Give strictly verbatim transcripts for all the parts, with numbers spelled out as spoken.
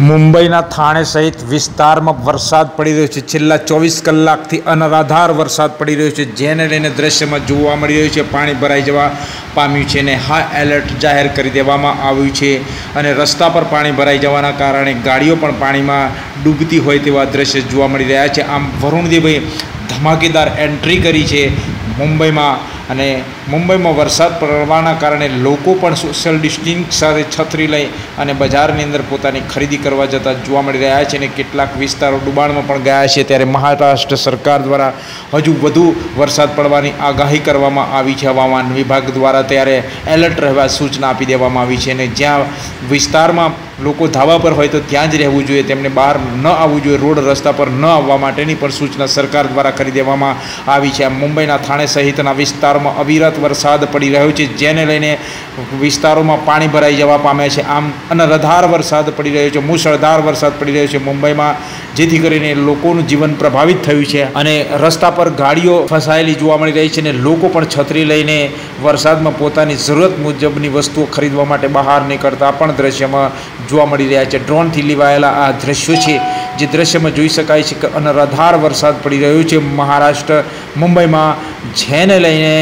મુંબઈના થાણે સહિત વિસ્તારમાં વરસાદ પડી રહ્યો છે। છેલ્લા ચોવીસ કલાકથી અનરાધાર વરસાદ પડી રહ્યો છે, જેને લઈને દ્રશ્યમાં જોવા મળી રહ્યું છે પાણી ભરાઈ જવા પામ્યું છે અને હાઈ એલર્ટ જાહેર કરી દેવામાં આવ્યું છે અને રસ્તા પર પાણી ભરાઈ જવાના કારણે ગાડીઓ પણ પાણીમાં ડૂબતી હોય તેવા દ્રશ્ય જોવા મળી રહ્યા છે। આમ વરુણદેવે ધમાકેદાર એન્ટ્રી કરી છે મુંબઈમાં અને મુંબઈમાં વરસાદ પડવાના કારણે લોકો પણ સોશિયલ ડિસ્ટન્સિંગ સાથે છત્રી લઈ અને બજારની અંદર પોતાની ખરીદી કરવા જતા જોવા મળી રહ્યા છે અને કેટલાક વિસ્તારો ડૂબાણમાં પણ ગયા છે। ત્યારે મહારાષ્ટ્ર સરકાર દ્વારા હજુ વધુ વરસાદ પડવાની આગાહી કરવામાં આવી છે હવામાન વિભાગ દ્વારા। ત્યારે એલર્ટ રહેવા સૂચના આપી દેવામાં આવી છે અને જ્યાં વિસ્તારમાં લોકો ધાબા પર હોય તો ત્યાં જ રહેવું જોઈએ, તેમને બહાર ન આવવું જોઈએ, રોડ રસ્તા પર ન આવવા માટેની પણ સૂચના સરકાર દ્વારા કરી દેવામાં આવી છે। આ મુંબઈના થાણે સહિતના વિસ્તારોમાં અવિરત વરસાદ પડી રહ્યો છે, જેને લઈને વિસ્તારોમાં પાણી ભરાઈ જવા પામ્યા છે। આમ અનરાધાર વરસાદ પડી રહ્યો છે, મુશળધાર વરસાદ પડી રહ્યો છે મુંબઈમાં, જેથી કરીને લોકોનું જીવન પ્રભાવિત થયું છે અને રસ્તા પર ગાડીઓ ફસાયેલી જોવા મળી રહી છે અને લોકો પણ છત્રી લઈને વરસાદમાં પોતાની જરૂરત મુજબની વસ્તુઓ ખરીદવા માટે બહાર નીકળતા પણ દ્રશ્યમાં જોવા મળી રહ્યા છે। ડ્રોનથી લેવાયેલા આ દ્રશ્યો છે, જે દ્રશ્યમાં જોઈ શકાય છે કે અનરાધાર વરસાદ પડી રહ્યો છે મહારાષ્ટ્ર મુંબઈમાં, જેને લઈને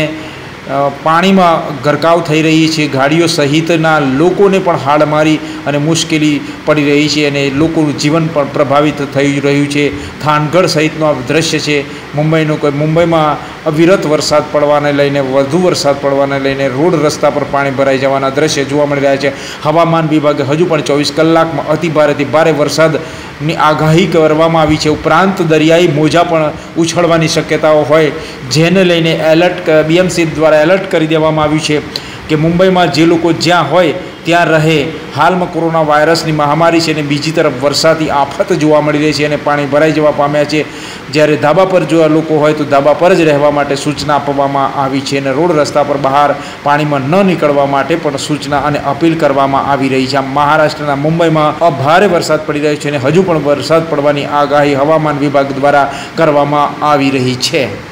પાણીમાં ગરકાવ થઈ રહી છે, ગાડીઓ સહિતના લોકોને પણ હાડ મારી અને મુશ્કેલી પડી રહી છે અને લોકોનું જીવન પણ પ્રભાવિત થઈ રહ્યું છે। થાનગઢ સહિતનું આ દ્રશ્ય છે મુંબઈનું, કોઈ મુંબઈમાં અવિરત વરસાદ પડવાને લઈને વધુ વરસાદ પડવાને લઈને રોડ રસ્તા પર પાણી ભરાઈ જવાના દ્રશ્ય જોવા મળી રહ્યા છે। હવામાન વિભાગે હજુ પણ ચોવીસ કલાકમાં અતિ ભારેથી ભારે વરસાદની આગાહી કરવામાં આવી છે। ઉપરાંત દરિયાઈ મોજા પણ ઉછળવાની શક્યતાઓ હોય, જેને લઈને એલર્ટ બીએમસી દ્વારા એલર્ટ કરી દેવામાં આવ્યું છે કે મુંબઈમાં જે લોકો જ્યાં હોય ત્યાં રહે। હાલમાં કોરોના વાયરસની મહામારી છે અને બીજી તરફ વરસાદી આફત જોવા મળી રહી છે અને પાણી ભરાઈ જવા પામ્યા છે। જ્યારે ધાબા પર જો લોકો હોય તો ધાબા પર જ રહેવા માટે સૂચના આપવામાં આવી છે અને રોડ રસ્તા પર બહાર પાણીમાં ન નીકળવા માટે પણ સૂચના અને અપીલ કરવામાં આવી રહી છે। આમ મહારાષ્ટ્રના મુંબઈમાં ભારે વરસાદ પડી રહ્યો છે અને હજુ પણ વરસાદ પડવાની આગાહી હવામાન વિભાગ દ્વારા કરવામાં આવી રહી છે।